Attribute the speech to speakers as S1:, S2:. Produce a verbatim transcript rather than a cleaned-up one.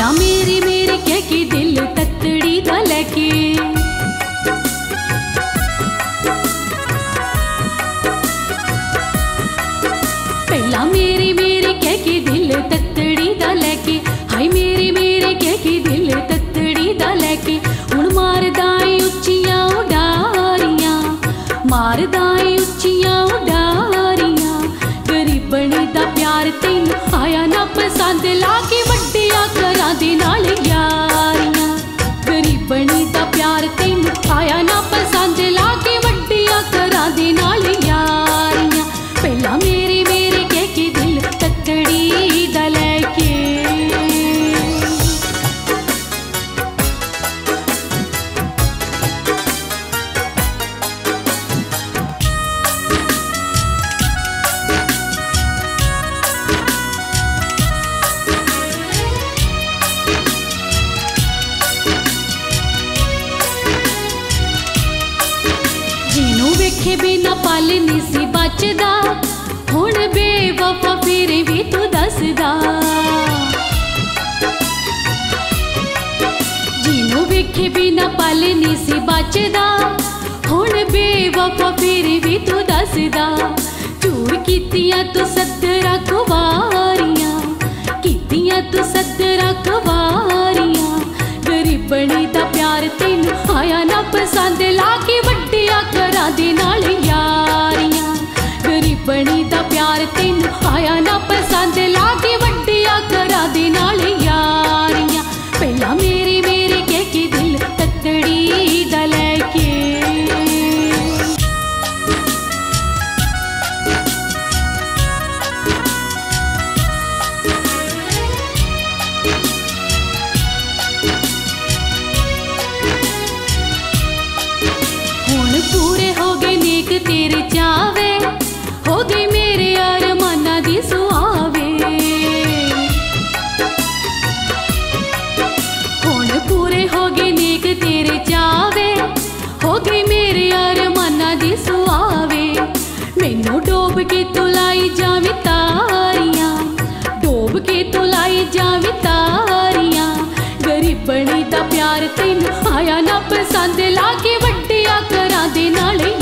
S1: पहला मेरे मेरे कह के दिल तत्ड़ी दा लेके, पहला मेरे मेरे कह के दिल तत्ड़ी दा लेके, हाय मेरे मेरे कह के दिल तत्ड़ी दा लेके, हुण मारदा ए उच्चियां उडारियां, मारदा ए उच्चियां उडारियां, गरीबणी दा प्यार तैनूं आया ना पसंद, लाके वड्डिया घरां दे नाल यारियां, गरीबणी दा प्यार तैनूं आया ना पसंद, लाके वड्डिया घरां दे नाल यारियां, पहला मेरे मेरे कह के दिल तत्ड़ी दा लेके। जिन्हों वेखे बिना पल नहीं सी बचदा, हुण बेवफा फिर भी तू दसदा, जिन्हों वेखे बिना पल नहीं सी बचदा, हुण बेवफा फिर भी तू दसदा, चूर कीतियां तू सदरा कुवारियां, कीतियां तू सदरा कुवारियां, गरीबणी दा प्यार तैनूं आया ना पसंद, लाके वड्डिया घरां दे नाल यारियां, गरीबणी दा प्यार तैनूं आया ना पसंद, लाके वड्डिया घरां दे नाल यारियां, पहला मेरे मेरे कह के दिल तत्ड़ी दा लेके। पूरे हो गए नेक तेरे चावे, हो गई मेरे अरमाना दी सुआवे, हुण पूरे हो गए नेक तेरे चावे, हो गई मेरे अरमाना दी सुआवे, मैनू डोब के तू लाई जावी तारियां, डोब के तू लाई जावी तारियां, गरीबणी दा प्यार तैनूं आया ना पसंद, लाके वड्डिया घरां दे नाल